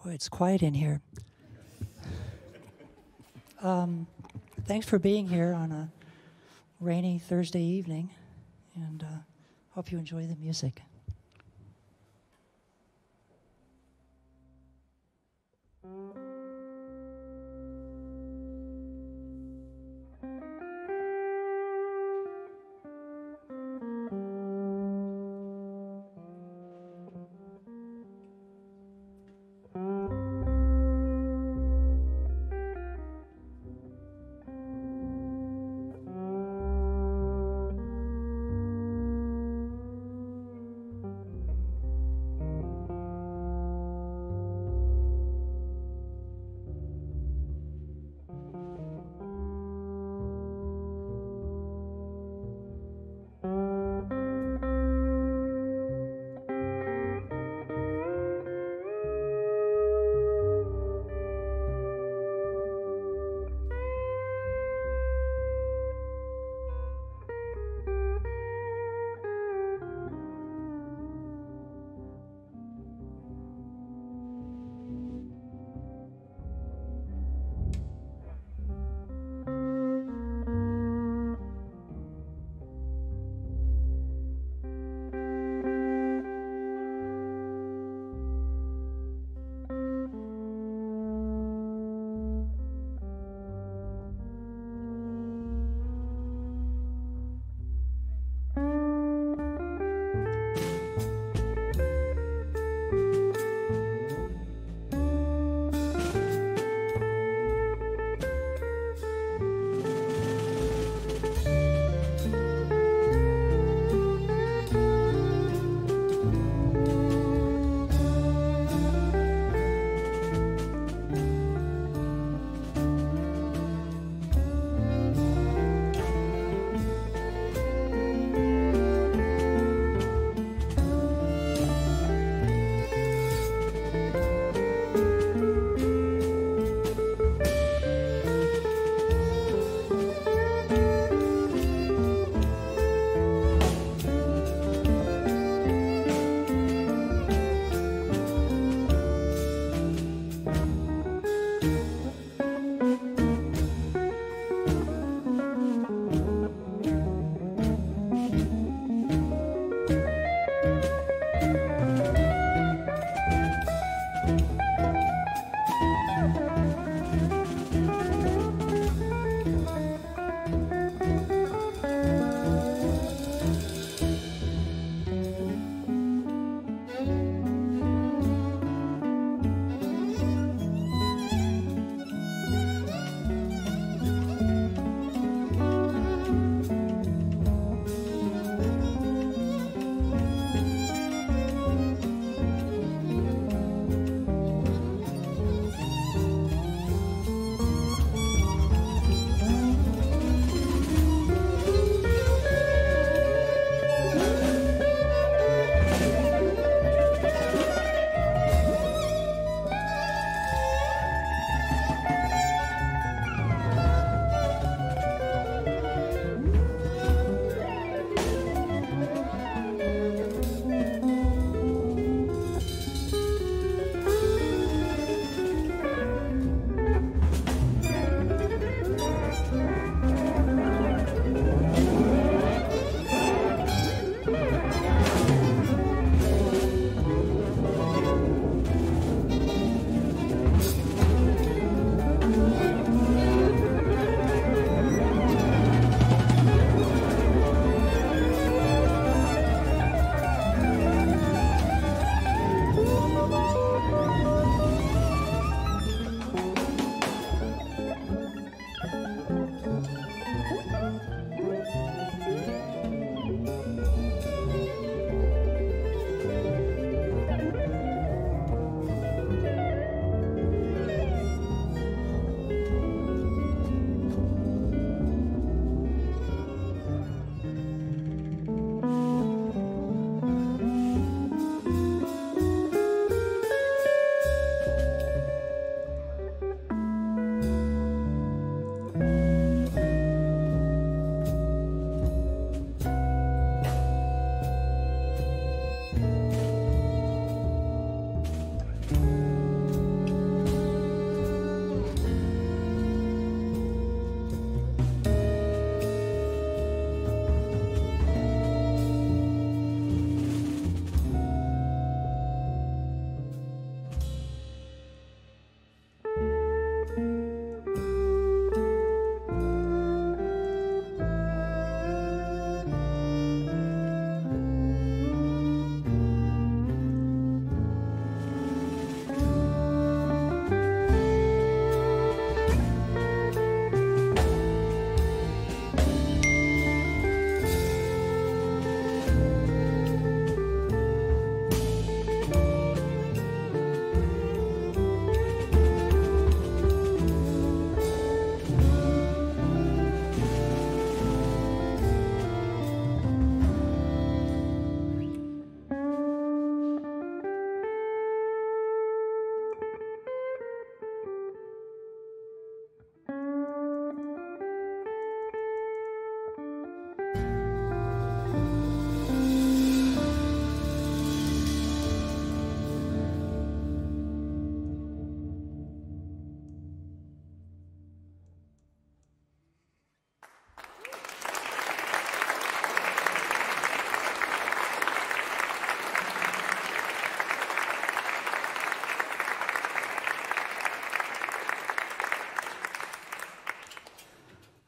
Boy, it's quiet in here. Thanks for being here on a rainy Thursday evening, and hope you enjoy the music.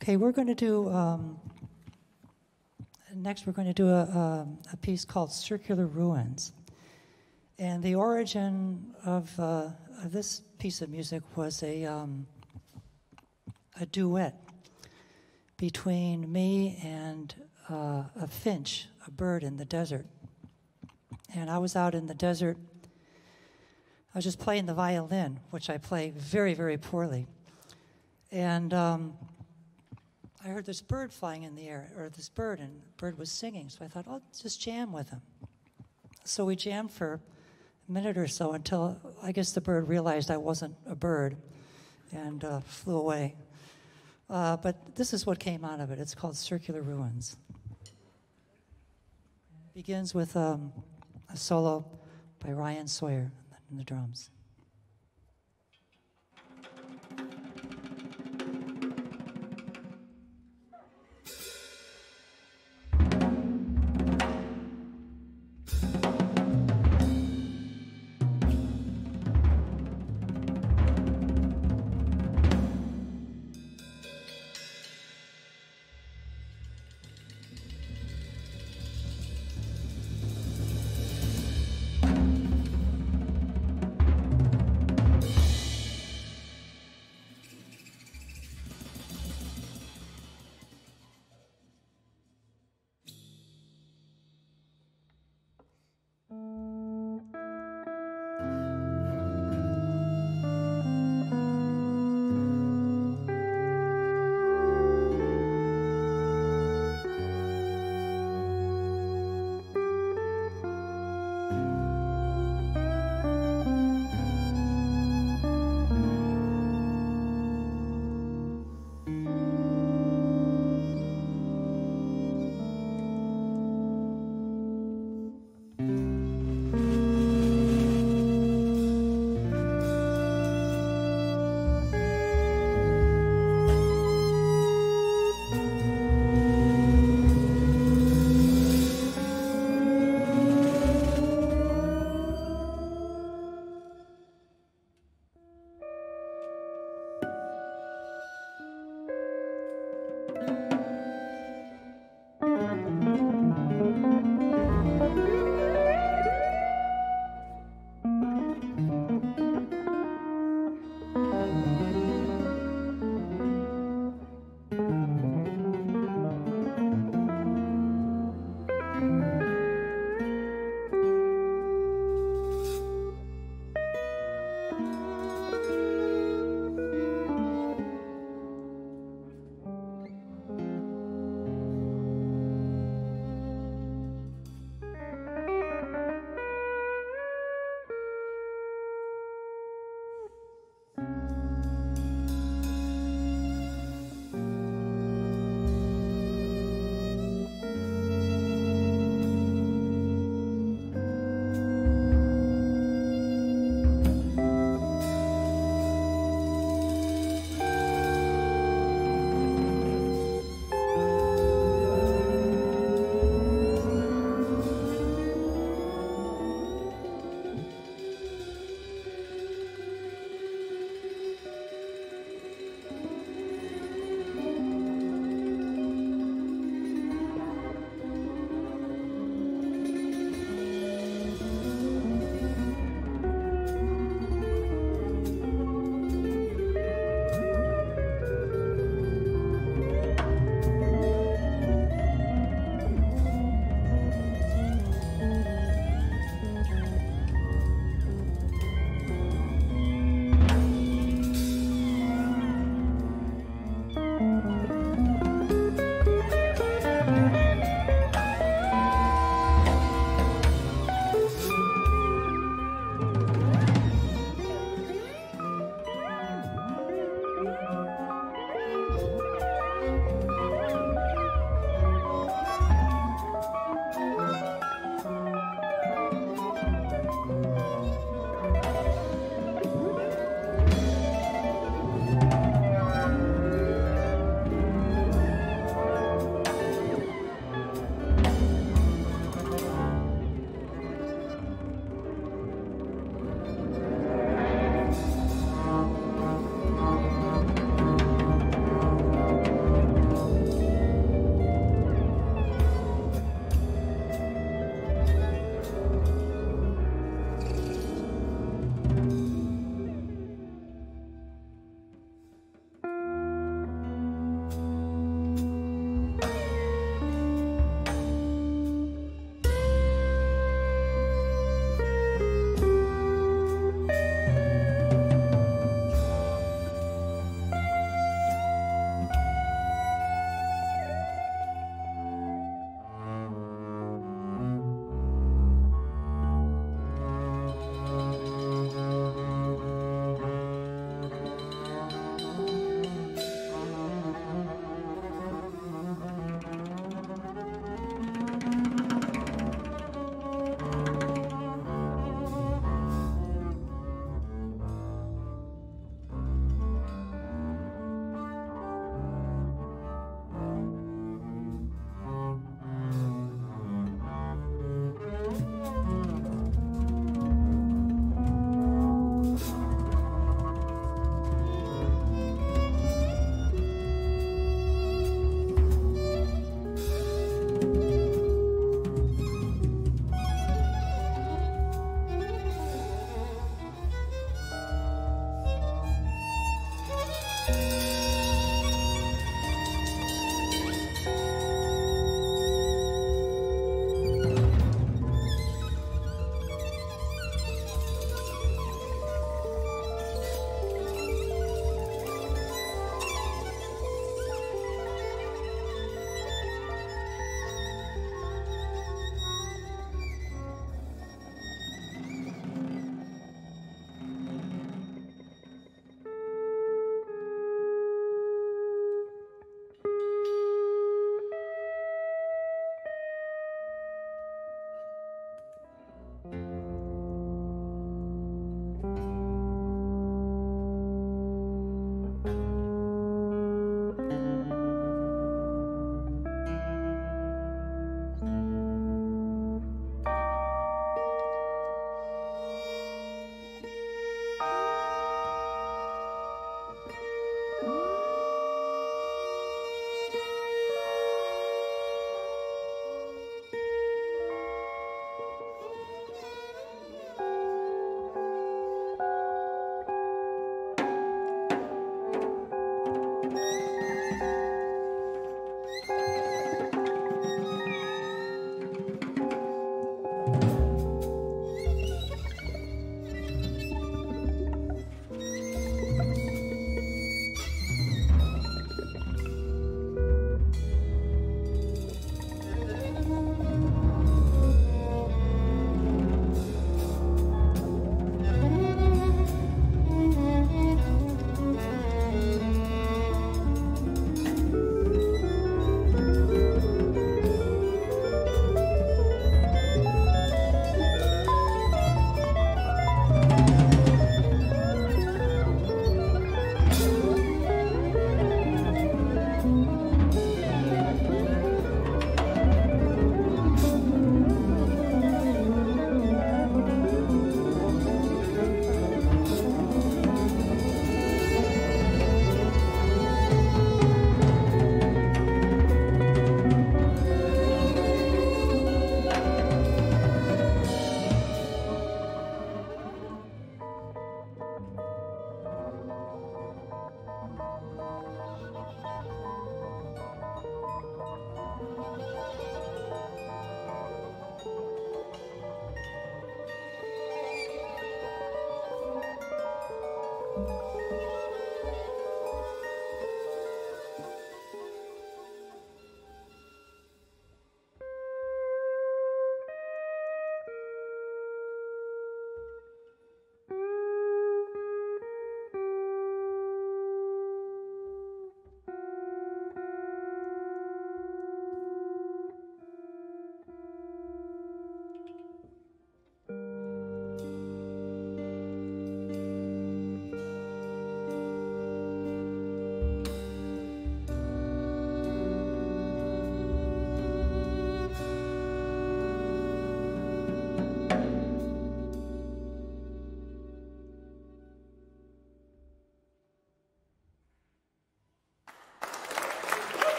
Okay, we're going to do, next we're going to do a piece called Circular Ruins. And the origin of this piece of music was a duet between me and a finch, a bird in the desert. And I was out in the desert. I was just playing the violin, which I play very, very poorly. And I heard this bird flying in the air, or this bird, and the bird was singing. So I thought, oh, let's just jam with him. So we jammed for a minute or so until I guess the bird realized I wasn't a bird and flew away. But this is what came out of it. It's called Circular Ruins. It begins with a solo by Ryan Sawyer on the drums.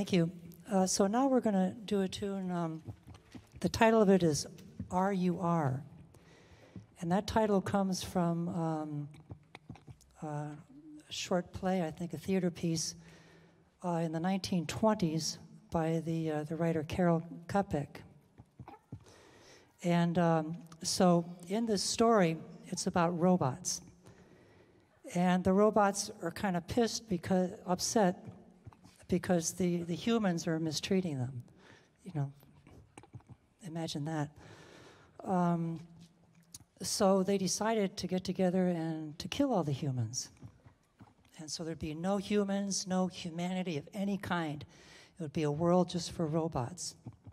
Thank you. So now we're going to do a tune. The title of it is R.U.R. And that title comes from a short play, I think a theater piece, in the 1920s by the writer Karel Čapek. And so in this story, it's about robots. And the robots are kind of upset because the humans are mistreating them. You know, imagine that. So they decided to get together and to kill all the humans. And so there'd be no humans, no humanity of any kind. It would be a world just for robots.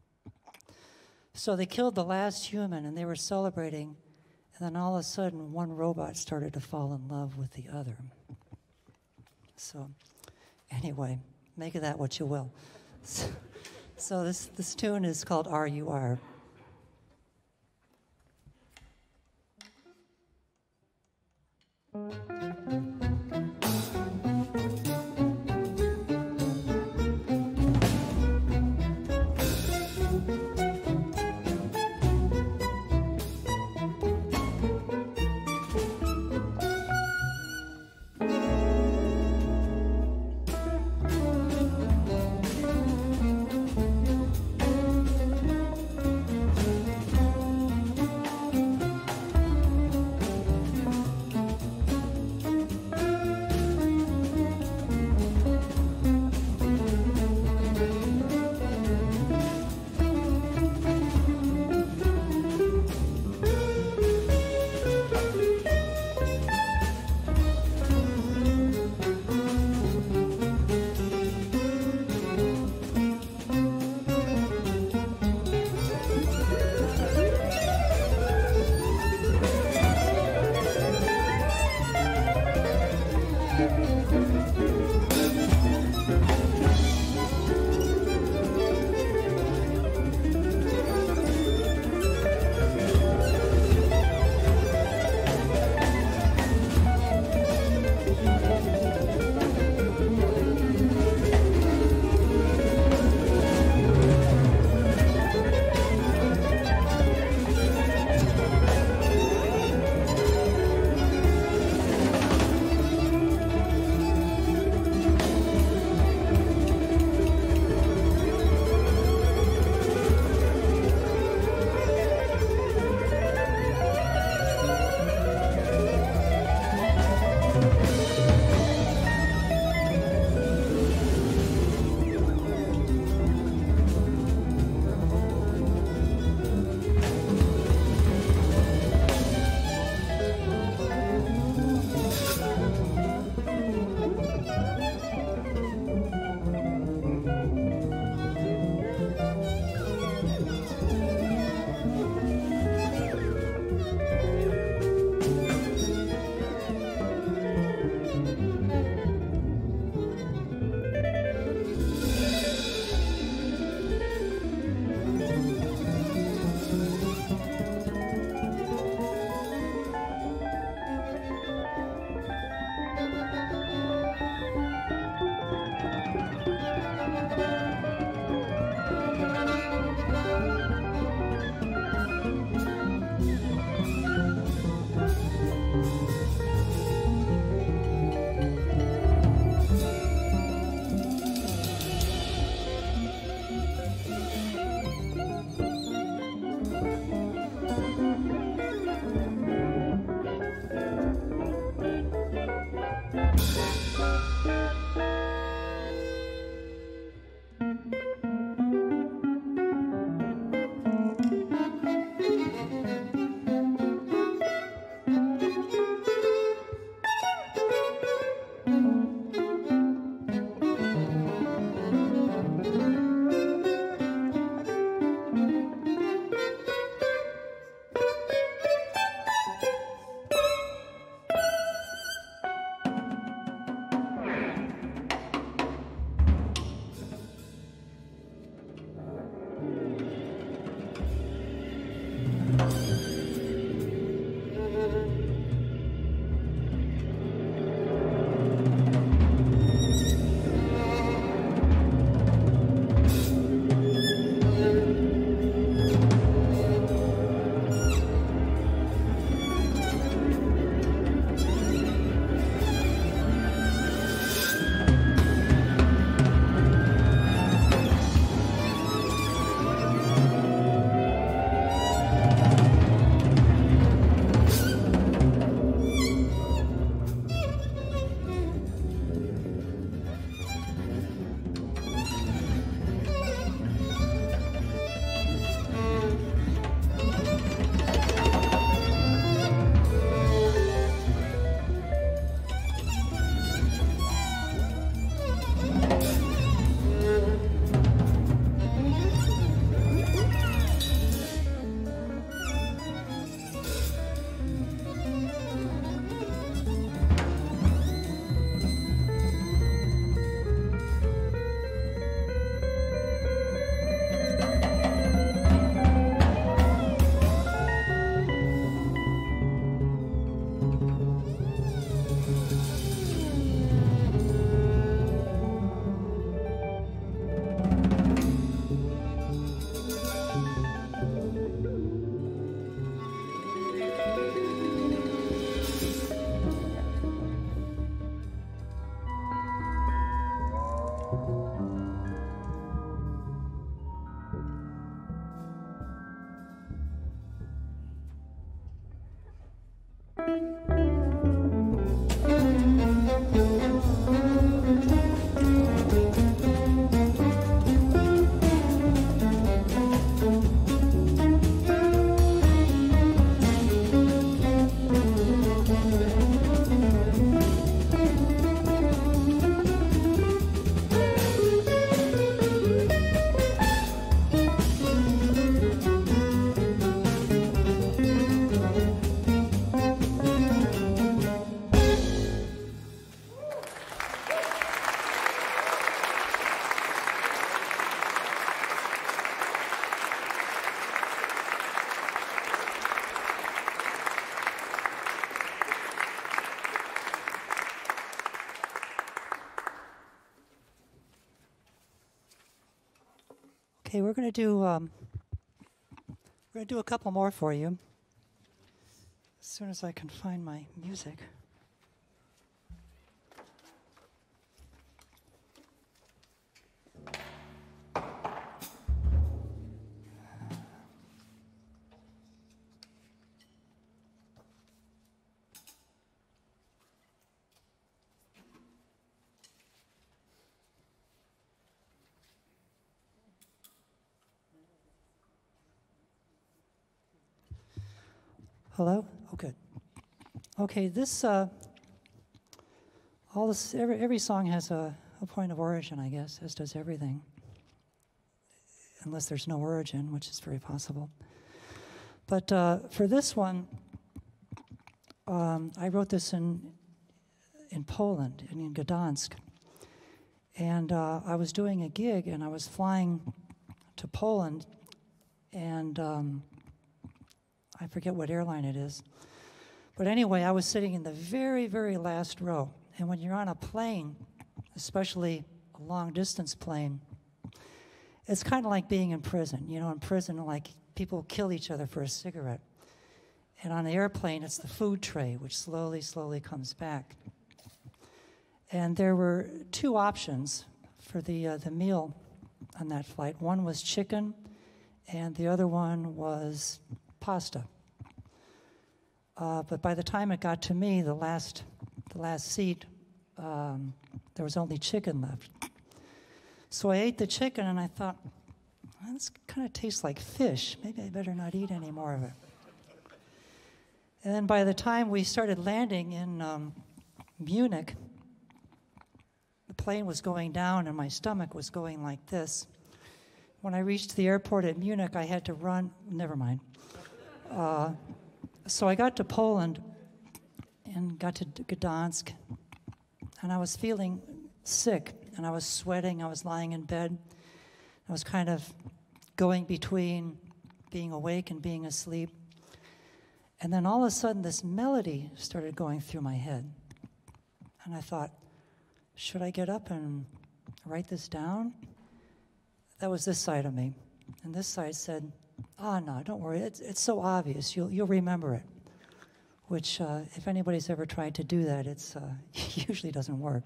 So they killed the last human, and they were celebrating, and then all of a sudden, one robot started to fall in love with the other. So anyway, make of that what you will. So this tune is called R.U.R. Okay, we're going to do a couple more for you. As soon as I can find my music. Hello? Oh, good. Okay, every song has a point of origin, I guess, as does everything. Unless there's no origin, which is very possible. But for this one, I wrote this in Poland, in Gdansk. And I was doing a gig, and I was flying to Poland, and I forget what airline it is. But anyway, I was sitting in the very, very last row. And when you're on a plane, especially a long-distance plane, it's kind of like being in prison. You know, in prison, like, people kill each other for a cigarette. And on the airplane, it's the food tray, which slowly, slowly comes back. And there were two options for the meal on that flight. One was chicken, and the other one was pasta. But by the time it got to me, the last seat, there was only chicken left. So I ate the chicken, and I thought, well, this kind of tastes like fish. Maybe I better not eat any more of it. And then by the time we started landing in Munich, the plane was going down, and my stomach was going like this. When I reached the airport at Munich, I had to run. Never mind. So I got to Poland and got to Gdansk, and I was feeling sick, and I was sweating. I was lying in bed. I was kind of going between being awake and being asleep. And then all of a sudden, this melody started going through my head. And I thought, should I get up and write this down? That was this side of me. And this side said, no, don't worry. It's so obvious. You'll remember it. Which, if anybody's ever tried to do that, it usually doesn't work.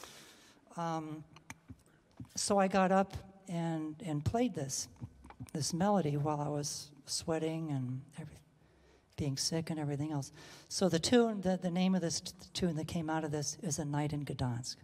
So I got up and played this melody while I was sweating and being sick and everything else. So the tune, the name of this tune that came out of this is A Night in Gdansk.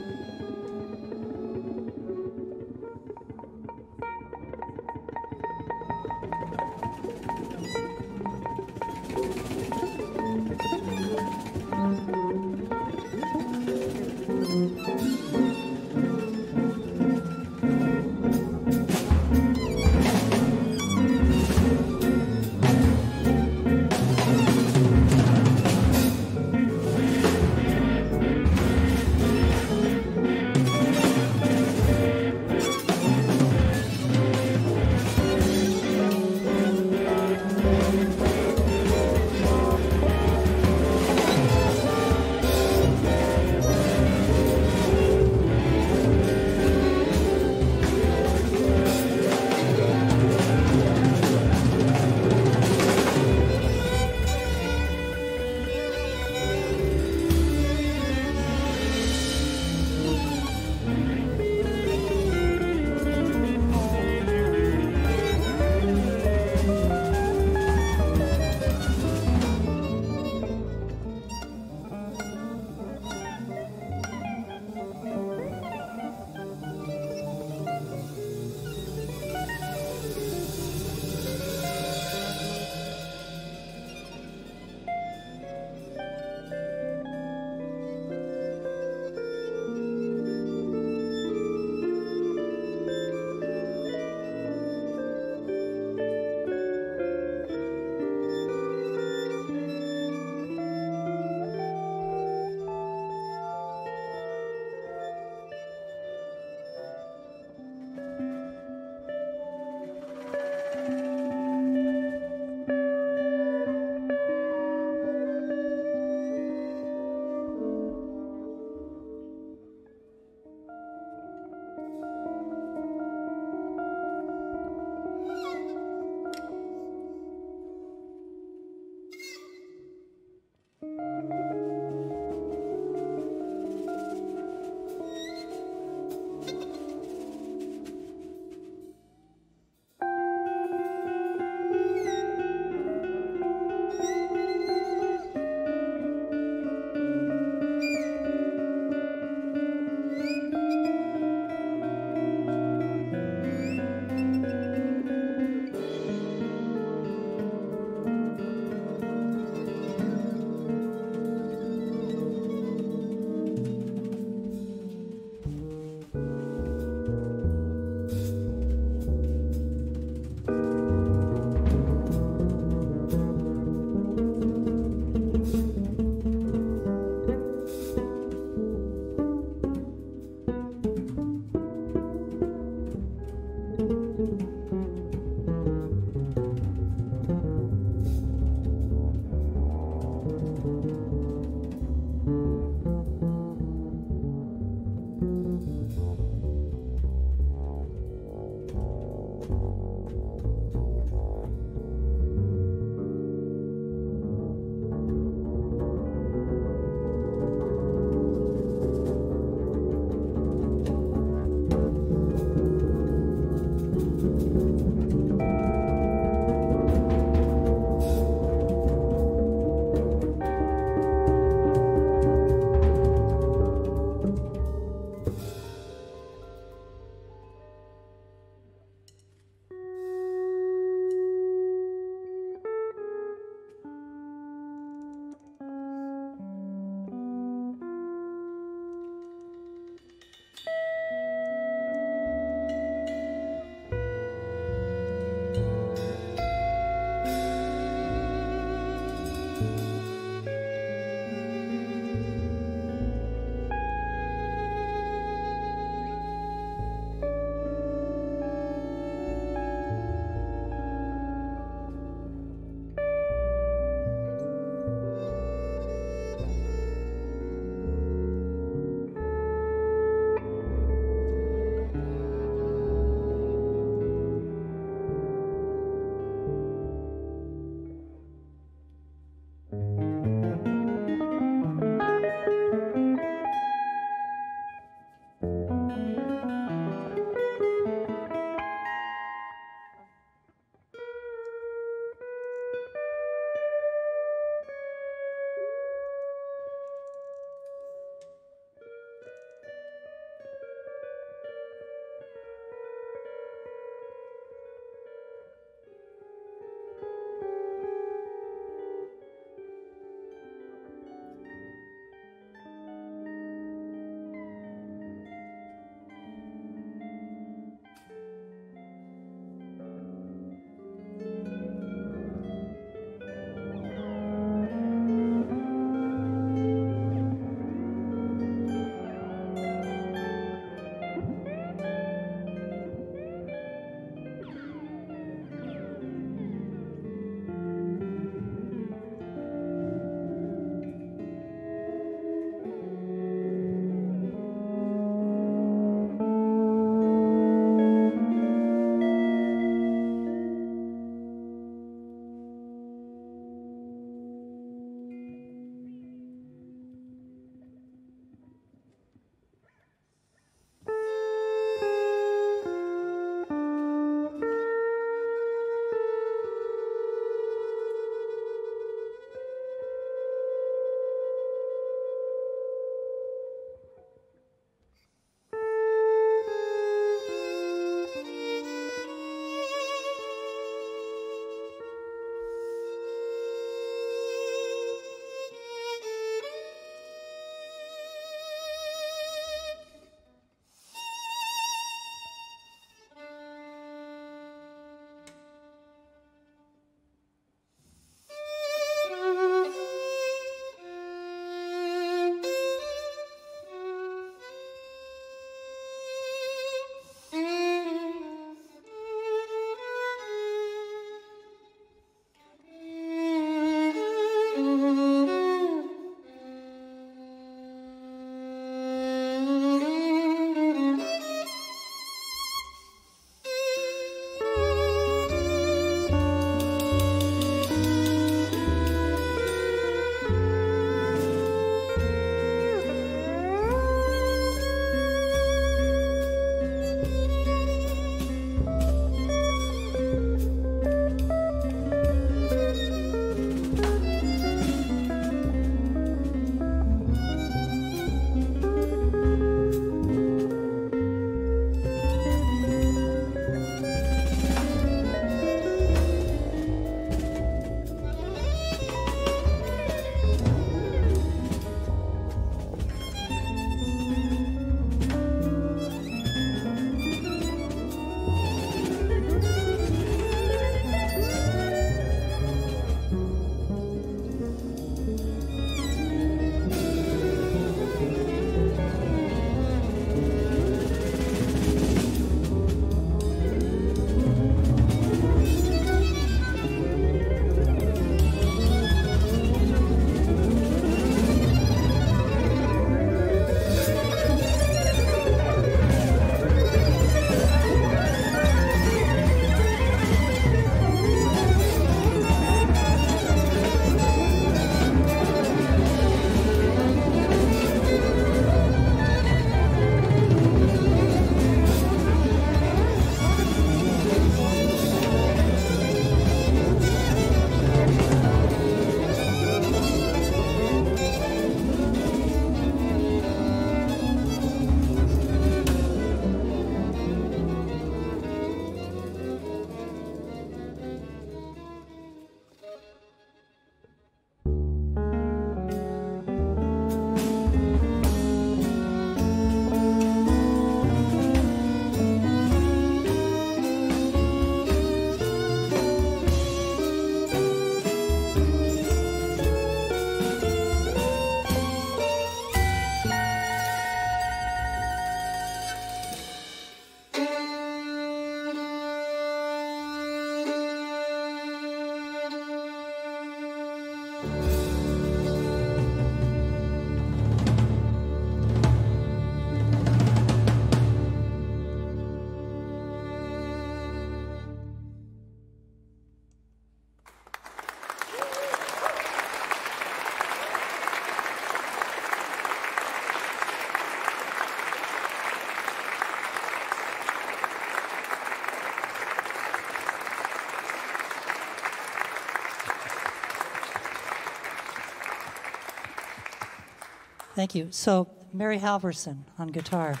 Thank you. So, Mary Halverson on guitar.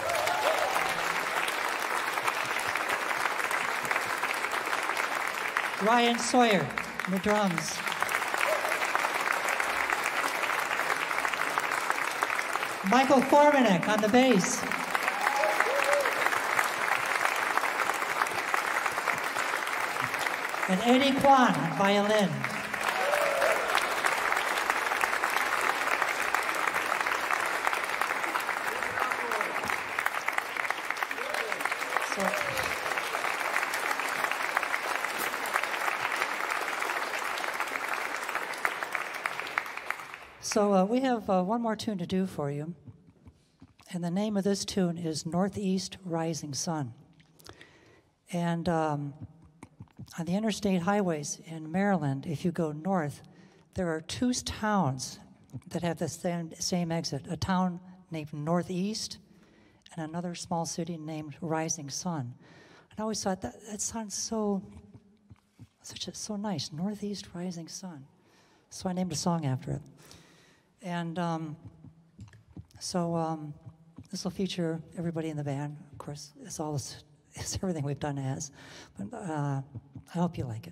Ryan Sawyer on the drums. Michael Formanek on the bass. And Eddie Kwan on violin. So we have one more tune to do for you. And the name of this tune is Northeast Rising Sun. And on the interstate highways in Maryland, if you go north, there are two towns that have the same exit. A town named Northeast and another small city named Rising Sun. And I always thought that sounds so nice, Northeast Rising Sun. So I named a song after it. And this will feature everybody in the band. Of course, it's everything we've done as. But I hope you like it.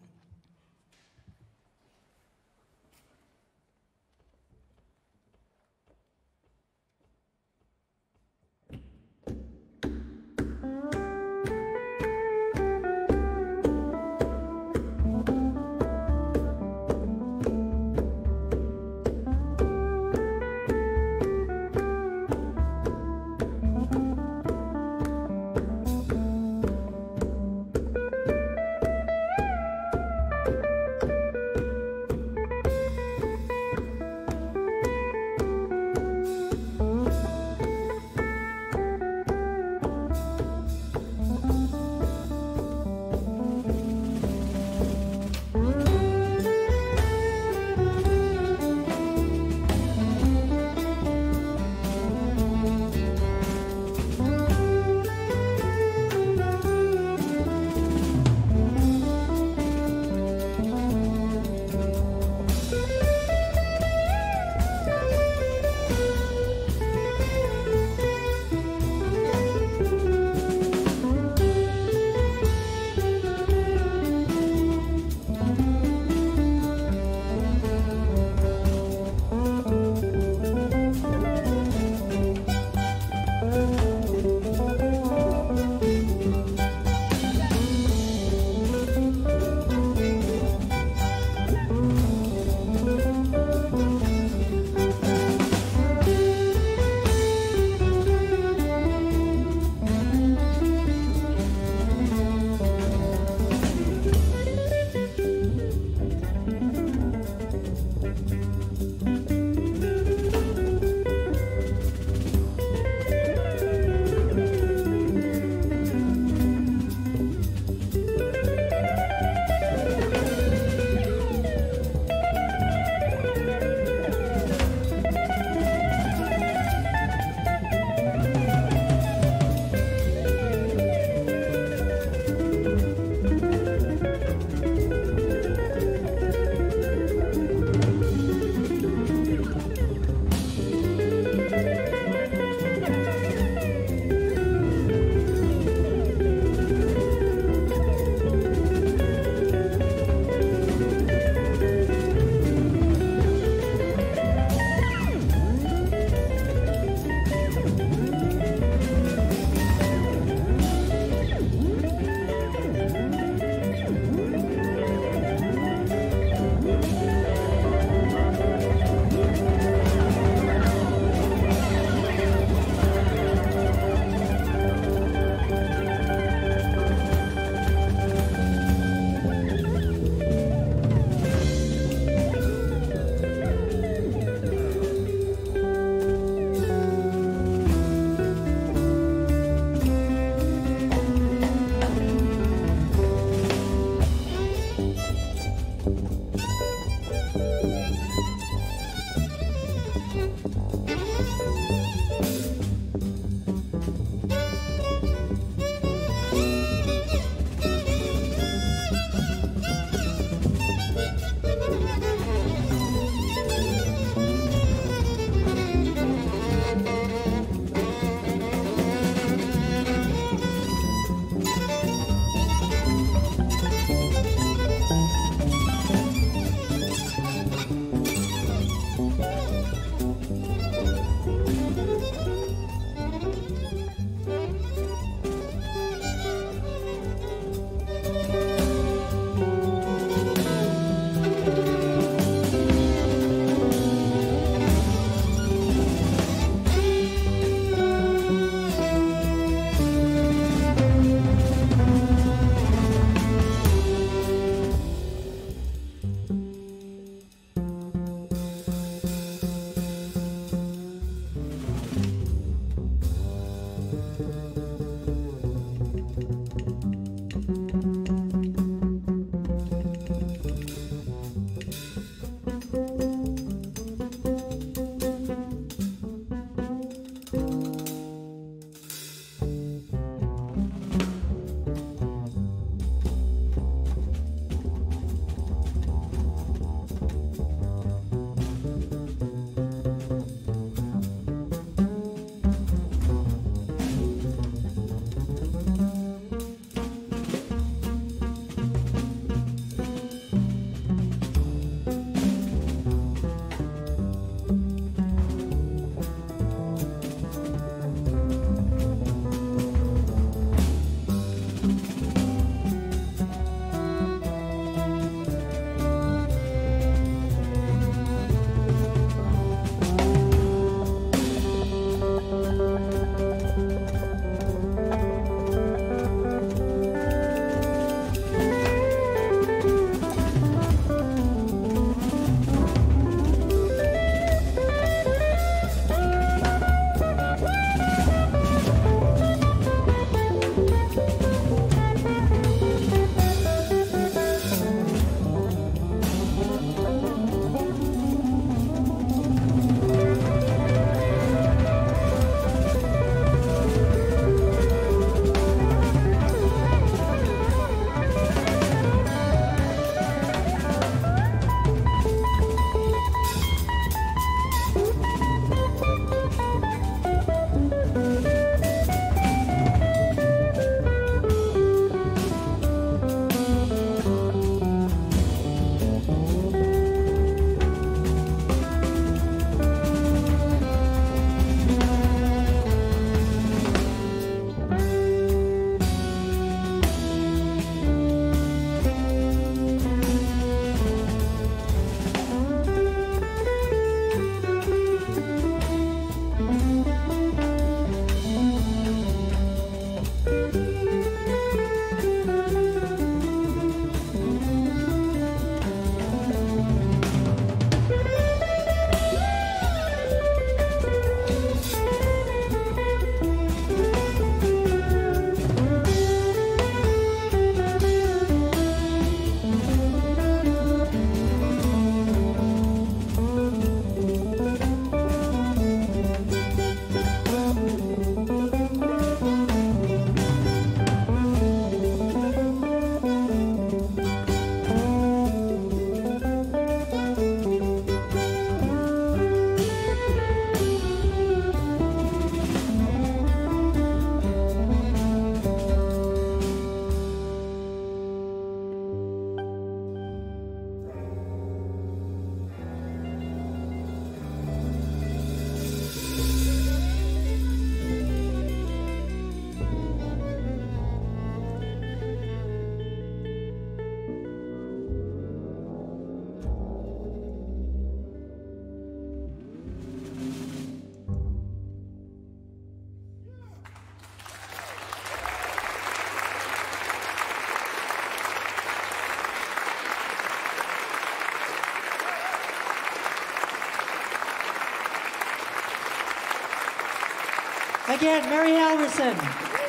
Again, Mary Halverson,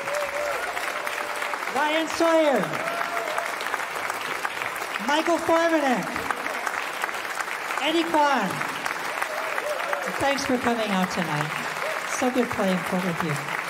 Ryan Sawyer, Michael Formanek, Eddie Kwan. Thanks for coming out tonight. So good playing with you.